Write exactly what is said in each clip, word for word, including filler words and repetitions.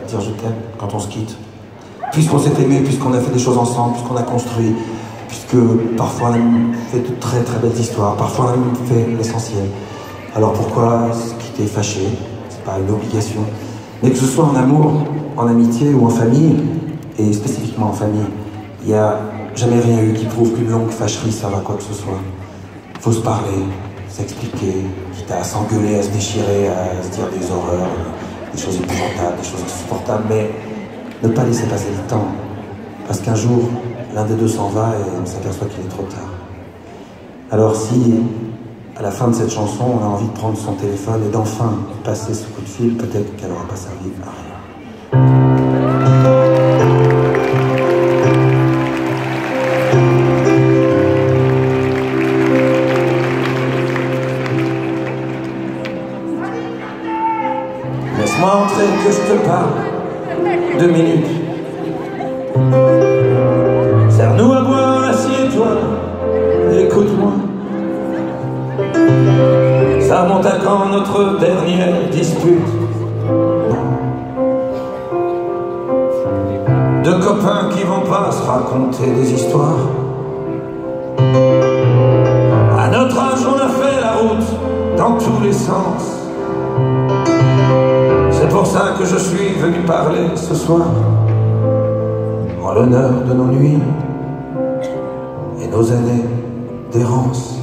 dire je t'aime quand on se quitte. Puisqu'on s'est aimé, puisqu'on a fait des choses ensemble, puisqu'on a construit, puisque parfois on a fait de très très belles histoires, parfois on a même fait l'essentiel. Alors pourquoi se quitter fâché? C'est pas une obligation. Mais que ce soit en amour, en amitié ou en famille, et spécifiquement en famille, il n'y a jamais rien eu qui prouve qu'une longue fâcherie serve à quoi que ce soit. Il faut se parler, s'expliquer, quitte à s'engueuler, à se déchirer, à se dire des horreurs, des choses épouvantables, des choses insupportables, mais ne pas laisser passer le temps. Parce qu'un jour, l'un des deux s'en va et on s'aperçoit qu'il est trop tard. Alors si, à la fin de cette chanson, on a envie de prendre son téléphone et d'enfin passer ce coup de fil, peut-être qu'elle n'aura pas servi à rien. Laisse-moi entrer que je te parle. Deux minutes. Serre-nous à boire, assieds-toi, écoute-moi. Ça remonte à quand notre dernière dispute? Deux copains qui vont pas se raconter des histoires. À notre âge, on a fait la route dans tous les sens. C'est pour ça que je suis venu parler ce soir, en l'honneur de nos nuits et nos années d'errance.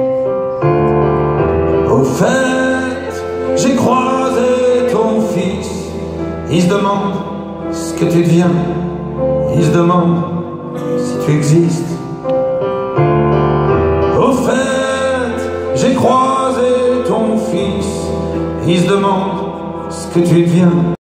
Au fait, j'ai croisé ton fils. Il se demande ce que tu deviens. Il se demande si tu existes. Au fait, j'ai croisé ton fils. Il se demande ce que tu deviens.